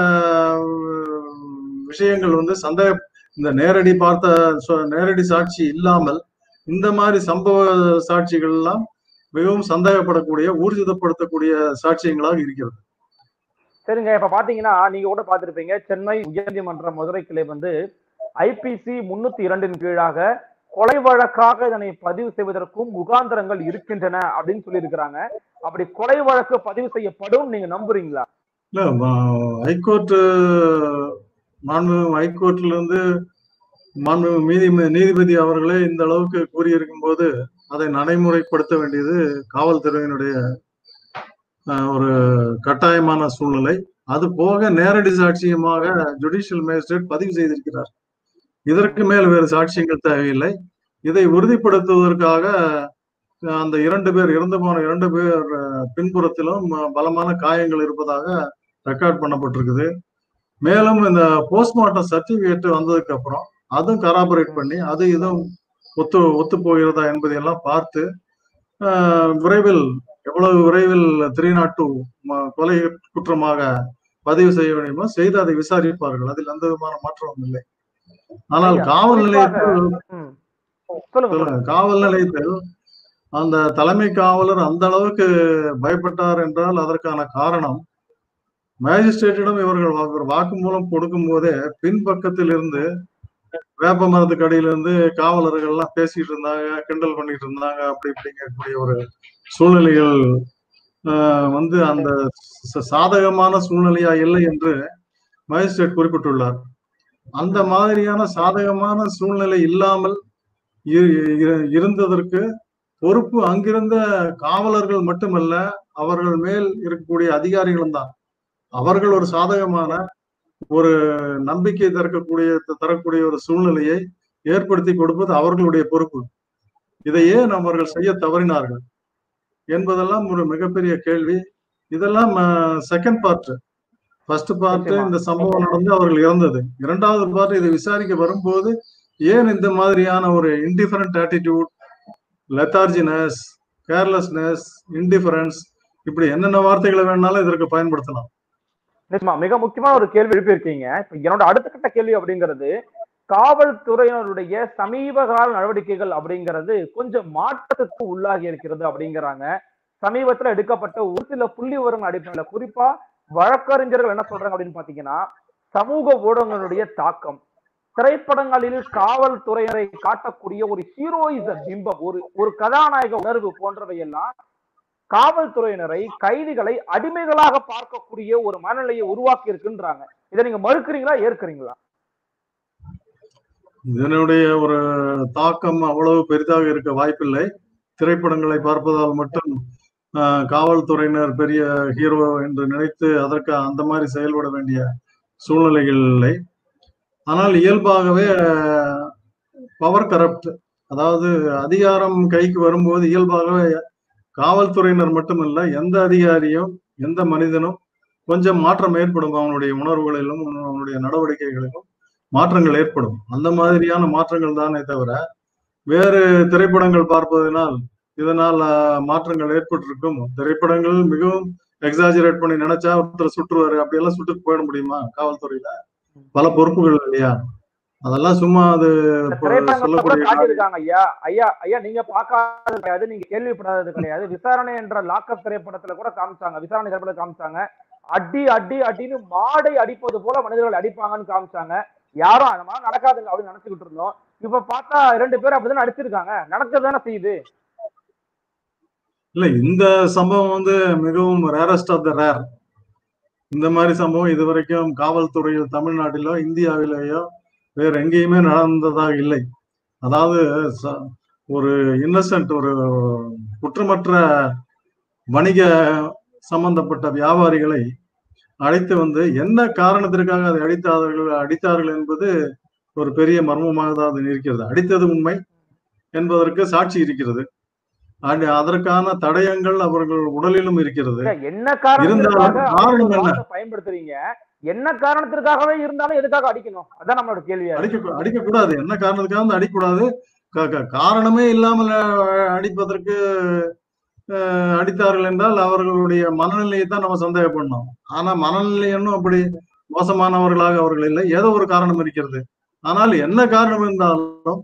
விஷயங்கள் வந்து சந்தேக இந்த நேரடி பார்த்த நேரடி சாட்சி இல்லாமல் இந்த மாதிரி சம்பவ சாட்சிகள் எல்லாம் மிகவும் சந்தேகப்படக்கூடிய ஊர்ஜிதப்படுத்தக்கூடிய சாட்சியங்களாக இருக்கிறது. சரிங்க, இப்ப பாத்தீங்கன்னா நீங்க கூட பாத்திருப்பீங்க, சென்னை உயர்நீதிமன்ற மதுரை கிளை வந்து ஐபிசி முன்னூத்தி இரண்டின் கீழாக கொலை வழக்காக இதனை பதிவு செய்வதற்கும் முகாந்திரங்கள் இருக்கின்றன அப்படின்னு சொல்லி இருக்கிறாங்க. அப்படி கொலை வழக்கு பதிவு செய்யப்படும் நீங்க நம்புறீங்களா? இல்ல, ஹைகோர்ட் மாண்பு ஹைகோர்ட்ல இருந்து மாண்பு நீதி நீதிபதி அவர்களே இந்த அளவுக்கு கூறியிருக்கும் போது அதை நடைமுறைப்படுத்த வேண்டியது காவல்துறையினுடைய ஒரு கட்டாயமான சூழ்நிலை. அது போக நேரடி சாட்சியமாக ஜுடிஷியல் மேஜிஸ்ட்ரேட் பதிவு செய்திருக்கிறார். இதற்கு மேல் வேறு சாட்சியங்கள் தேவையில்லை. இதை உறுதிப்படுத்துவதற்காக அந்த இரண்டு பேர் இறந்து போன இரண்டு பேர் பின்புறத்திலும் பலமான காயங்கள் இருப்பதாக ரெக்கார்ட் பண்ணப்பட்டிருக்குது. மேலும் இந்த போஸ்ட்மார்ட்டம் சர்டிபிகேட் வந்ததுக்கு அப்புறம் அதுவும் கராபரேட் பண்ணி அது இதுவும் ஒத்து ஒத்து போகிறதா என்பதையெல்லாம் பார்த்து விரைவில் எவ்வளவு விரைவில் த்ரீ நாட் டூ கொலை குற்றமாக பதிவு செய்ய வேண்டுமோ செய்து அதை விசாரிப்பார்கள். அதில் எந்த விதமான மாற்றமும் இல்லை. ஆனால் காவல் நிலையத்தில் காவல் நிலையத்தில் அந்த தலைமை காவலர் அந்த அளவுக்கு பயப்பட்டார் என்றால் அதற்கான காரணம் மேஜிஸ்ட்ரேட்டிடம் இவர்கள் வாக்குமூலம் கொடுக்கும் போதே பின்பக்கத்தில் இருந்து வேப்ப மரத்துக்கு அடியிலிருந்து காவலர்கள் எல்லாம் பேசிட்டு இருந்தாங்க, கிண்டல் பண்ணிட்டு இருந்தாங்க. அப்படி இப்படிங்கக்கூடிய ஒரு சூழ்நிலைகள் வந்து அந்த சாதகமான சூழ்நிலையா இல்லை என்று மேஜிஸ்ட்ரேட் குறிப்பிட்டுள்ளார். அந்த மாதிரியான சாதகமான சூழ்நிலை இல்லாமல் இருந்ததற்கு பொறுப்பு அங்கிருந்த காவலர்கள் மட்டுமல்ல, அவர்கள் மேல் இருக்கக்கூடிய அதிகாரிகளும் தான். அவர்கள் ஒரு சாதகமான ஒரு நம்பிக்கை தரக்கூடிய தரக்கூடிய ஒரு சூழ்நிலையை ஏற்படுத்தி கொடுப்பது அவர்களுடைய பொறுப்பு. இதையே அவர்கள் செய்ய தவறினார்கள் என்பதெல்லாம் ஒரு மிகப்பெரிய கேள்வி. இதெல்லாம் செகண்ட் பார்ட். ஃபர்ஸ்ட் பார்ட் இந்த சம்பவம் நடந்து அவர்கள் இறந்தது. இரண்டாவது பார்ட் இதை விசாரிக்க வரும்போது ஏன் இந்த மாதிரியான ஒரு indifferent attitude, letharginess, carelessness, indifference, இப்படி என்னென்ன வார்த்தைகளை வேணாலும் இதற்கு பயன்படுத்தலாம். நிச்சயமா மிக முக்கியமான ஒரு கேள்வி எழுப்பியிருக்கீங்க. இப்ப என்னோட அடுத்த கட்ட கேள்வி அப்படிங்கிறது, காவல்துறையினருடைய சமீப கால நடவடிக்கைகள் அப்படிங்கிறது கொஞ்சம் மாற்றத்துக்கு உள்ளாகி இருக்கிறது அப்படிங்கிறாங்க. சமீபத்துல எடுக்கப்பட்ட ஒரு சில புள்ளி விவரங்கள் அடிப்படையில் குறிப்பா வழக்கறிஞர்கள் என்ன சொல்றாங்க அப்படின்னு பாத்தீங்கன்னா, சமூக ஊடகங்களுடைய தாக்கம், திரைப்படங்களில் காவல்துறையினரை காட்டக்கூடிய ஒரு ஹீரோயிச பிம்பம், ஒரு ஒரு கதாநாயக உணர்வு போன்றவை எல்லாம் காவல்துறையினரை கைதிகளை அடிமைகளாக பார்க்கக்கூடிய ஒரு மனநிலையை உருவாக்கி இருக்குன்றாங்க. இதை நீங்க மறுக்கிறீங்களா ஏற்கிறீங்களா? இதனுடைய ஒரு தாக்கம் அவ்வளவு பெரிதாக இருக்க வாய்ப்பில்லை. திரைப்படங்களை பார்ப்பதால் மட்டும் காவல்துறையினர் பெரிய ஹீரோ என்று நினைத்து அதற்கு அந்த மாதிரி செயல்பட வேண்டிய சூழ்நிலைகள் இல்லை. ஆனால் இயல்பாகவே பவர் கரப்ட், அதாவது அதிகாரம் கைக்கு வரும்போது இயல்பாகவே காவல்துறையினர் மட்டுமல்ல, எந்த அதிகாரியும் எந்த மனிதனும் கொஞ்சம் மாற்றம் ஏற்படும். அவனுடைய உணர்வுகளிலும் அவனுடைய நடவடிக்கைகளிலும் மாற்றங்கள் ஏற்படும். அந்த மாதிரியான மாற்றங்கள் தானே தவிர வேறு திரைப்படங்கள் பார்ப்பதனால் இதனால் மாற்றங்கள் ஏற்பட்டிருக்கும். திரைப்படங்கள் மிகவும் எக்ஸாஜரேட் பண்ணி நினைச்சா ஒருத்தர் சுற்றுவாரு, அப்படியெல்லாம் சுட்டுக்கு போயிட முடியுமா? காவல்துறையில பல பொறுப்புகள் இல்லையா? அதெல்லாம் சும்மா அது காட்டியிருக்காங்க. ஐயா ஐயா ஐயா நீங்க பார்க்காதது கிடையாது, நீங்க கேள்விப்படாதது கிடையாது. விசாரணை என்ற லாக்கப் திரைப்படத்துல கூட காமிச்சாங்க, விசாரணை திரைப்படத்துல காமிச்சாங்க. அடி அடி அடின்னு மாடை அடிப்பது போல மனிதர்கள் அடிப்பாங்கன்னு காமிச்சாங்க. யாரும் அந்த மாதிரி நடக்காதுங்க அப்படின்னு நினைச்சுக்கிட்டு இருந்தோம். இப்ப பார்த்தா ரெண்டு பேரும் அப்படிதான் அடிச்சிருக்காங்க. நடக்கதானே செய்யுது. இல்ல, இந்த சம்பவம் வந்து மிகவும் ரேரஸ்ட் ஆஃப் த ரேர். இந்த மாதிரி சம்பவம் இதுவரைக்கும் காவல்துறையில் தமிழ்நாட்டிலோ இந்தியாவிலேயோ வேற எங்கேயுமே நடந்ததாக இல்லை. அதாவது ஒரு இன்னசென்ட், ஒரு குற்றமற்ற வணிக சம்பந்தப்பட்ட வியாபாரிகளை அழைத்து வந்து என்ன காரணத்திற்காக அதை அடித்தார்கள் அடித்தார்கள் என்பது ஒரு பெரிய மர்மமாக தான் அது இருக்கிறது. அடித்தது உண்மை என்பதற்கு சாட்சி இருக்கிறது. அதற்கான தடயங்கள் அவர்கள் உடலிலும் இருக்கிறது. என்ன காரணம் பயன்படுத்துறீங்க? என்ன காரணத்திற்காகவே இருந்தாலும் எதுக்காக அடிக்கணும்? அதான் நம்மளோட கேள்வி. அடிக்க அடிக்கக்கூடாது. என்ன காரணத்துக்காக அடிக்கக்கூடாது? காரணமே இல்லாமல் அடிப்பதற்கு அடித்தார்கள் என்றால் அவர்களுடைய மனநிலையை தான் நம்ம சந்தேகப்படணும். ஆனா மனநிலையும் அப்படி மோசமானவர்களாக அவர்கள் இல்லை. ஏதோ ஒரு காரணம் இருக்கிறது. ஆனால் என்ன காரணம் இருந்தாலும்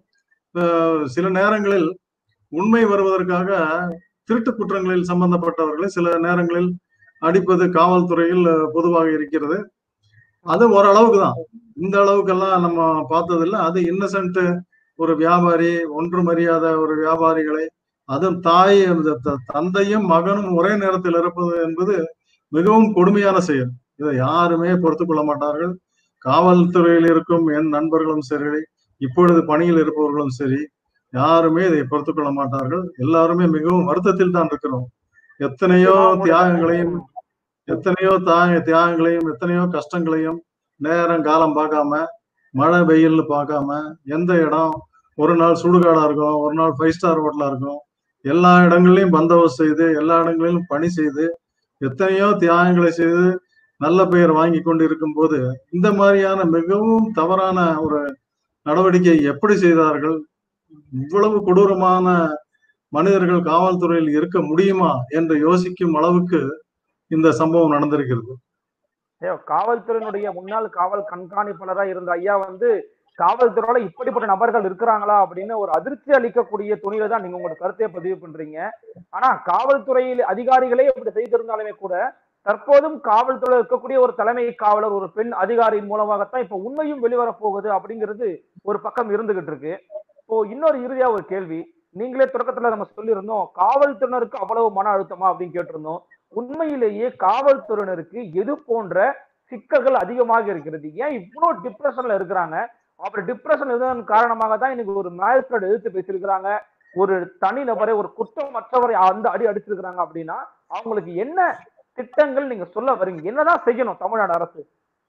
சில நேரங்களில் உண்மை வருவதற்காக திருட்டு குற்றங்களில் சம்பந்தப்பட்டவர்களை சில நேரங்களில் அடிப்பது காவல்துறையில் பொதுவாக இருக்கிறது. அது ஓரளவுக்கு தான், இந்த அளவுக்கெல்லாம் நம்ம பார்த்ததில்லை. அது இன்னசென்ட் ஒரு வியாபாரி, ஒன்றும் அறியாத ஒரு வியாபாரிகளை, அதுவும் தாய் தந்தையும் மகனும் ஒரே நேரத்தில் இருப்பது என்பது மிகவும் கொடுமையான செயல். இதை யாருமே பொறுத்துக் கொள்ள மாட்டார்கள். காவல்துறையில் இருக்கும் என் நண்பர்களும் சரி, இப்பொழுது பணியில் இருப்பவர்களும் சரி, யாருமே இதை பொறுத்துக் கொள்ள மாட்டார்கள். எல்லாருமே மிகவும் வருத்தத்தில் தான் இருக்கிறோம். எத்தனையோ தியாகங்களையும் எத்தனையோ தாய தியாகங்களையும் எத்தனையோ கஷ்டங்களையும் நேரம் காலம் பார்க்காம, மழை வெயில்னு பார்க்காம, எந்த இடம் ஒரு நாள் சுடுகாடா இருக்கும், ஒரு நாள் ஃபைவ் ஸ்டார் ஹோட்டலா இருக்கும், எல்லா இடங்கள்லையும் பந்தோபஸ்து செய்து எல்லா இடங்களிலும் பணி செய்து எத்தனையோ தியாகங்களை செய்து நல்ல பெயர் வாங்கி கொண்டு இருக்கும் போது இந்த மாதிரியான மிகவும் தவறான ஒரு நடவடிக்கை எப்படி செய்தார்கள்? இவ்வளவு கொடூரமான மனிதர்கள் காவல்துறையில் இருக்க முடியுமா என்று யோசிக்கும் அளவுக்கு இந்த சம்பவம் நடந்திருக்கிறது. காவல்துறையினுடைய முன்னாள் காவல் கண்காணிப்பாளரா இருந்த ஐயா வந்து காவல்துறையில இப்படிப்பட்ட நபர்கள் இருக்கிறாங்களா அப்படின்னு ஒரு அதிர்ச்சி அளிக்கக்கூடிய துணியில தான் நீங்க உங்களோட கருத்தையை பதிவு பண்றீங்க. ஆனா காவல்துறையில் அதிகாரிகளே இப்படி செய்திருந்தாலுமே கூட தற்போதும் காவல்துறையில் இருக்கக்கூடிய ஒரு தலைமை காவலர், ஒரு பெண் அதிகாரியின் மூலமாகத்தான் இப்ப உண்மையும் வெளிவர போகுது அப்படிங்கிறது ஒரு பக்கம் இருந்துகிட்டு இருக்கு. இப்போ இன்னொரு இறுதியா ஒரு கேள்வி, நீங்களே தொடக்கத்துல நம்ம சொல்லியிருந்தோம் காவல்துறையினருக்கு அவ்வளவு மன அழுத்தமா அப்படின்னு கேட்டிருந்தோம். உண்மையிலேயே காவல்துறையினருக்கு எது போன்ற சிக்கல்கள் அதிகமாக இருக்கிறது? ஏன் இவ்வளவு டிப்ரெஷன்ல இருக்கிறாங்க? அப்படி டிப்ரெஷன் இருந்ததன் காரணமாக தான் இன்னைக்கு ஒரு மேஜிஸ்ட்ரேட் எதிர்த்து பேசியிருக்கிறாங்க, ஒரு தனி நபரை, ஒரு குற்றமற்றவரை அந்த அடி அடிச்சிருக்கிறாங்க. அப்படின்னா அவங்களுக்கு என்ன திட்டங்கள் நீங்க சொல்ல வரீங்க? என்னதான் செய்யணும் தமிழ்நாடு அரசு?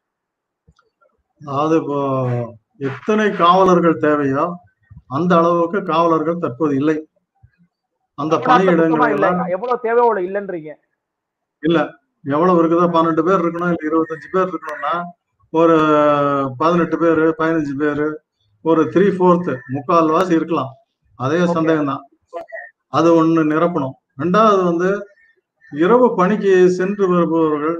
அதாவது இப்போ எத்தனை காவலர்கள் தேவையோ அந்த அளவுக்கு காவலர்கள் தற்போது இல்லை. அந்த பணியிடங்கள் எவ்வளவு தேவையோட இல்லைன்றீங்க? இல்ல, எவ்வளவு இருக்குதோ பன்னெண்டு பேர் இருக்கணும், இல்ல இருபத்தஞ்சு பேர் இருக்கணும்னா ஒரு பதினெட்டு பேரு பதினஞ்சு பேரு ஒரு த்ரீ ஃபோர்த்து முக்கால் வாசி இருக்கலாம். அதே சந்தேகம் தான். அது ஒண்ணு நிரப்பணும். ரெண்டாவது வந்து இரவு பணிக்கு சென்று வருபவர்கள்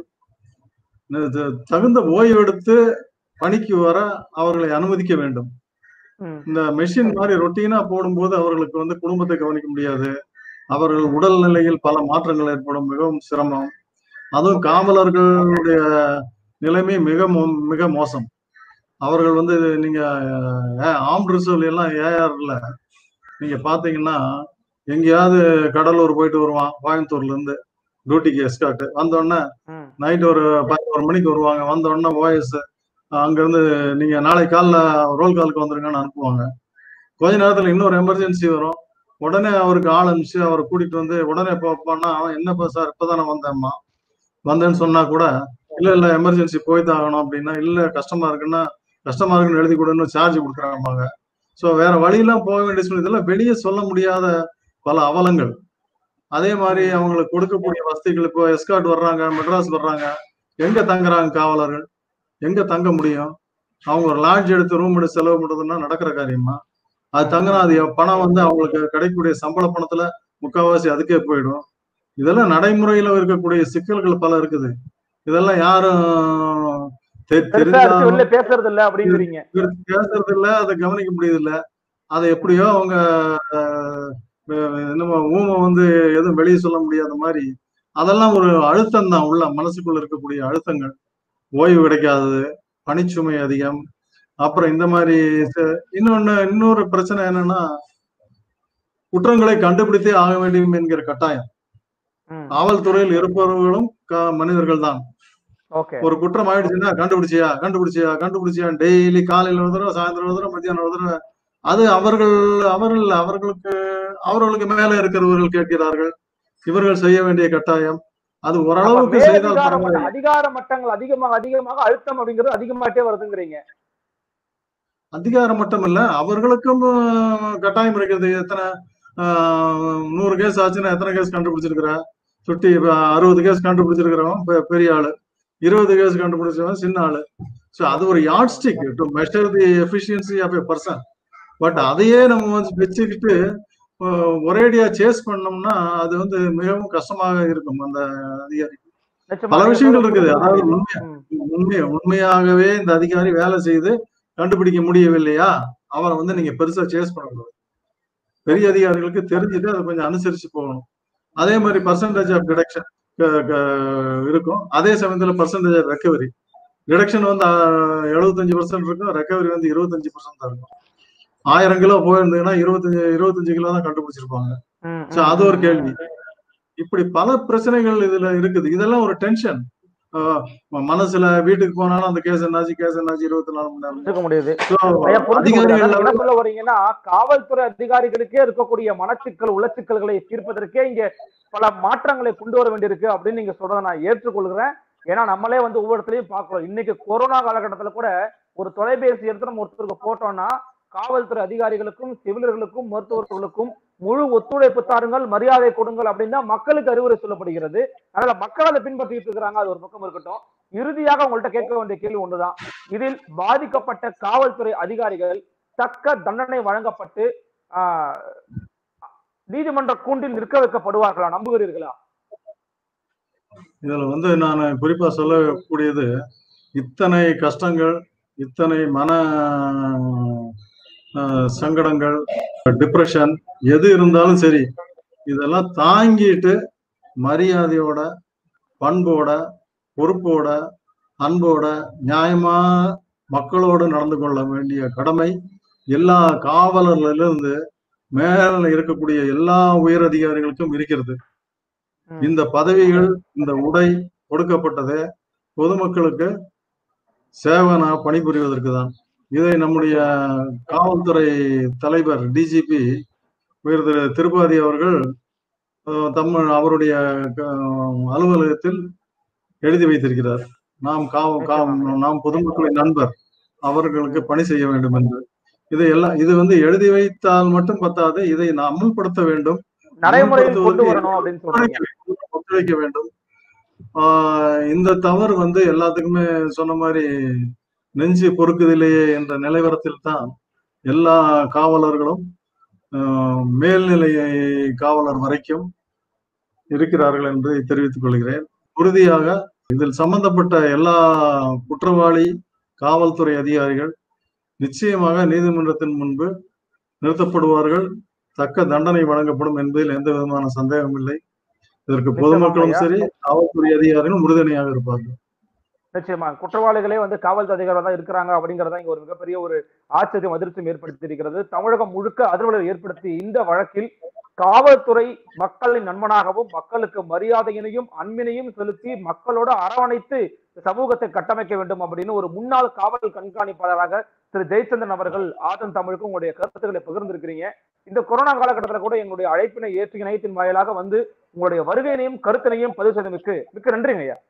தகுந்த ஓய்வு எடுத்து பணிக்கு வர அவர்களை அனுமதிக்க வேண்டும். இந்த மெஷின் மாதிரி ரொட்டீனா போடும்போது அவர்களுக்கு வந்து குடும்பத்தை கவனிக்க முடியாது. அவர்கள் உடல்நிலையில் பல மாற்றங்கள் ஏற்படும், மிகவும் சிரமம். அதுவும் காவலர்களுடைய நிலைமை மிக மிக மோசம். அவர்கள் வந்து நீங்க ஆர்ம்ட் ரிசர்வ் எல்லாம் ஏஆர்ல நீங்க பாத்தீங்கன்னா எங்கேயாவது கடலூர் போயிட்டு வருவான், கோயம்புத்தூர்ல இருந்து டியூட்டிக்கு எஸ்கார்ட் வந்தோடனே நைட் ஒரு பதினோரு மணிக்கு வருவாங்க. வந்தோடனே ஓஎஸ் அங்கிருந்து நீங்க நாளை காலைல ரோல் காலுக்கு வந்துருங்கன்னு அனுப்புவாங்க. கொஞ்ச நேரத்துல இன்னொரு எமர்ஜென்சி வரும். உடனே அவருக்கு ஆள் அனுப்பிச்சு அவரை கூட்டிட்டு வந்து உடனே போப்பான்னா அவன் என்னப்பா சார் இப்பதானே வந்தேம்மா வந்தேன்னு சொன்னா கூட இல்ல இல்ல எமர்ஜென்சி போய்தான் ஆகணும் அப்படின்னா இல்ல கஷ்டமா இருக்குன்னா கஷ்டமா இருக்குன்னு எழுதி கொடுன்னு சார்ஜ் கொடுக்குறாங்க. ஸோ வேற வழியெல்லாம் போக வேண்டிய சூழ்நிலை இதெல்லாம் வெளியே சொல்ல முடியாத பல அவலங்கள். அதே மாதிரி அவங்களுக்கு கொடுக்கக்கூடிய வசதிகள் இப்போ எஸ்கார்ட் வர்றாங்க, மெட்ராஸ் வர்றாங்க, எங்க தங்குறாங்க காவலர்கள், எங்க தங்க முடியும்? அவங்க ஒரு லாட்ஜ் எடுத்து ரூம் எடுத்து செலவு பண்றதுன்னா நடக்கிற காரியமா? அது தங்கினா அது பணம் வந்து அவங்களுக்கு கிடைக்கக்கூடிய சம்பள பணத்துல முக்கால்வாசி அதுக்கே போயிடும். இதெல்லாம் நடைமுறையில இருக்கக்கூடிய சிக்கல்கள் பல இருக்குது. இதெல்லாம் யாரும் தெரிஞ்சாலும் பேசுறது இல்ல அப்படிங்கிறீங்க. பேசுறது இல்ல, அதை கவனிக்க முடியுது இல்ல. அதை எப்படியோ அவங்க என்னமோ ஊமை வந்து எதுவும் வெளியே சொல்ல முடியாத மாதிரி அதெல்லாம் ஒரு அழுத்தம் தான் உள்ள மனசுக்குள்ள இருக்கக்கூடிய அழுத்தங்கள். ஓய்வு கிடைக்காதது, பணிச்சுமை அதிகம், அப்புறம் இந்த மாதிரி இன்னொன்னு இன்னொரு பிரச்சனை என்னன்னா குற்றங்களை கண்டுபிடித்தே ஆக வேண்டும் என்கிற கட்டாயம். காவல்துறையில் இருப்பவர்களும் மனிதர்கள் தான். ஒரு குற்றம் ஆயிடுச்சுன்னா கண்டுபிடிச்சியா கண்டுபிடிச்சியா கண்டுபிடிச்சியா டெய்லி காலையில ஒரு தடவை, சாயந்தரம் ஒரு தடவை, மத்தியானம் ஒரு தடவை. அது அவர்கள் அவர்கள் அவர்களுக்கு அவர்களுக்கு மேல இருக்கிறவர்கள் கேட்கிறார்கள். இவர்கள் செய்ய வேண்டிய கட்டாயம். அது ஓரளவுக்கு செய்தால் அதிகார மட்டங்கள் அதிகமாக அதிகமாக அழுத்தம் அப்படிங்கிறது அதிகமாட்டே வருதுங்கிறீங்க. அதிகார மட்டம் இல்ல, அவர்களுக்கும் கட்டாயம் இருக்கிறது. எத்தனை நூறு கேஸ் ஆச்சுன்னா எத்தனை கேஸ் கண்டுபிடிச்சிருக்கிற சுட்டி அறுபது கேஸ் கண்டுபிடிச்சிருக்கிறவன் பெரிய ஆளு, இருபது கேஸ் கண்டுபிடிச்சவன் சின்ன ஆளு. ஸோ அது ஒரு yard stick to measure the efficiency of a person. But அதையே நம்ம வந்து வச்சுக்கிட்டு ஒரேடியா சேஸ் பண்ணோம்னா அது வந்து மிகவும் கஷ்டமாக இருக்கும். அந்த அதிகாரி பல விஷயங்கள் இருக்குது. அதாவது உண்மையா உண்மையாகவே இந்த அதிகாரி வேலை செய்து கண்டுபிடிக்க முடியவில்லையா அவரை வந்து நீங்க பெருசா சேஸ் பண்ணக்கூடாது. பெரிய அதிகாரிகளுக்கு தெரிஞ்சுட்டு அதை கொஞ்சம் அனுசரிச்சு போகணும். அதே மாதிரி பர்சன்டேஜ் ஆஃப் டிடக்ஷன் இருக்கும். அதே சமயத்துல பர்சன்டேஜ் ஆஃப் ரெக்கவரி டிடக்ஷன் வந்து எழுபத்தஞ்சு பர்சன்ட் இருக்கும், ரெக்கவரி வந்து இருபத்தஞ்சு பர்சன்ட் தான் இருக்கும். ஆயிரம் கிலோ போயிருந்ததுன்னா இருபத்தஞ்சு இருபத்தஞ்சு கிலோ தான் கண்டுபிடிச்சிருப்பாங்க. சோ அது ஒரு கேள்வி. இப்படி பல பிரச்சனைகள் இதுல இருக்குது. இதெல்லாம் ஒரு டென்ஷன் மனசுல. வீட்டுக்கு போனாலும் அந்த கேஸ் என்னாச்சு கேஸ் என்னாச்சு இருபத்தி நாலு மணி நேரம் இருக்க முடியாது. என்ன சொல்ல வரீங்கன்னா காவல்துறை அதிகாரிகளுக்கே இருக்கக்கூடிய மனச்சிக்கல் உளச்சிக்கல்களை தீர்ப்பதற்கே இங்க பல மாற்றங்களை கொண்டு வர வேண்டியிருக்கு அப்படின்னு நீங்க சொல்றதை நான் ஏற்றுக்கொள்கிறேன். ஏன்னா நம்மளே வந்து ஒவ்வொருத்தரையும் பாக்குறோம். இன்னைக்கு கொரோனா காலகட்டத்துல கூட ஒரு தொலைபேசி எடுத்து நம்ம ஒருத்தருக்கு போட்டோம்னா காவல்துறை அதிகாரிகளுக்கும் செவிலர்களுக்கும் மருத்துவர்களுக்கும் முழு ஒத்துழைப்பு தாருங்கள், மரியாதை கொடுங்கள் அப்படின்னு தான் மக்களுக்கு அறிவுரை சொல்லப்படுகிறது. அதனால மக்கள் அதை பின்பற்றிட்டு இருக்கிறாங்க. அது ஒரு பக்கம் இருக்கட்டும். இறுதியாக உங்கள்கிட்ட கேட்க வேண்டிய கேள்வி ஒன்றுதான். இதில் பாதிக்கப்பட்ட காவல்துறை அதிகாரிகள் தக்க தண்டனை வழங்கப்பட்டு ஆஹ் நீதிமன்ற கூண்டில் நிற்க வைக்கப்படுவார்களா, நம்புகிறீர்களா? இதுல வந்து நான் குறிப்பா சொல்லக்கூடியது இத்தனை கஷ்டங்கள், இத்தனை மன சங்கடங்கள், டிப்ரெஷன் எது இருந்தாலும் சரி இதெல்லாம் தாங்கிட்டு மரியாதையோட, பண்போட, பொறுப்போட, அன்போட, நியாயமா மக்களோடு நடந்து கொள்ள வேண்டிய கடமை எல்லா காவலர்களிலிருந்து மேல இருக்கக்கூடிய எல்லா உயர் அதிகாரிகளுக்கும் இருக்கிறது. இந்த பதவிகள், இந்த உடை கொடுக்கப்பட்டது பொதுமக்களுக்கு சேவனா பணிபுரிவதற்கு தான். இதை நம்முடைய காவல்துறை தலைவர் டிஜிபி உயர் திரு திருபாதி அவர்கள் தமிழ் அவருடைய அலுவலகத்தில் எழுதி வைத்திருக்கிறார். நாம் காவ நாம் பொதுமக்களின் நண்பர், அவர்களுக்கு பணி செய்ய வேண்டும் என்று. இதை எல்லாம் இது வந்து எழுதி வைத்தால் மட்டும் பத்தாது, இதை நாம் அமல்படுத்த வேண்டும், ஒத்துழைக்க வேண்டும். ஆஹ் இந்த தவறு வந்து எல்லாத்துக்குமே சொன்ன மாதிரி நெஞ்சு பொறுக்குதில்லையே என்ற நிலைவரத்தில் தான் எல்லா காவலர்களும் மேல்நிலை காவலர் வரைக்கும் இருக்கிறார்கள் என்று தெரிவித்துக் கொள்கிறேன். உறுதியாக இதில் சம்பந்தப்பட்ட எல்லா குற்றவாளி காவல்துறை அதிகாரிகள் நிச்சயமாக நீதிமன்றத்தின் முன்பு நிறுத்தப்படுவார்கள், தக்க தண்டனை வழங்கப்படும் என்பதில் எந்த விதமான சந்தேகம் இல்லை. இதற்கு பொதுமக்களும் சரி காவல்துறை அதிகாரிகளும் உறுதுணையாக இருப்பார்கள். நிச்சயமா குற்றவாளிகளே வந்து காவல்துறை அதிகாரிகள் தான் இருக்கிறாங்க அப்படிங்கறத இங்க ஒரு மிகப்பெரிய ஒரு ஆச்சரியம் அதிர்ச்சியும் ஏற்படுத்தி இருக்கிறது. தமிழகம் முழுக்க அதிர்வலை ஏற்படுத்தி இந்த வழக்கில் காவல்துறை மக்களின் நண்பனாகவும் மக்களுக்கு மரியாதையினையும் அன்பினையும் செலுத்தி மக்களோட அரவணைத்து சமூகத்தை கட்டமைக்க வேண்டும் அப்படின்னு ஒரு முன்னாள் காவல் கண்காணிப்பாளராக திரு ஜெயச்சந்திரன் அவர்கள் ஆதன் தமிழுக்கு உங்களுடைய கருத்துக்களை பகிர்ந்திருக்கிறீங்க. இந்த கொரோனா காலகட்டத்தில் கூட எங்களுடைய அழைப்பினை ஏற்றி இணையத்தின் வாயிலாக வந்து உங்களுடைய வருகையினையும் கருத்தினையும் பதிவு செய்தமைக்கு மிக்க நன்றிங்க ஐயா.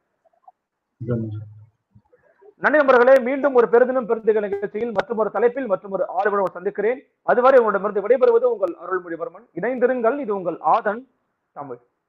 நன்றி நண்பர்களே. மீண்டும் ஒரு பெருதினம் பெருந்துகள் நிகழ்ச்சியில் மற்றும் ஒரு தலைப்பில் மற்றும் ஒரு ஆளுநர் சந்திக்கிறேன். அதுவரை உங்களிடமிருந்து விடைபெறுவது உங்கள் அருள்மொழிவர்மன். இணைந்திருங்கள். இது உங்கள் ஆதன் தமிழ்.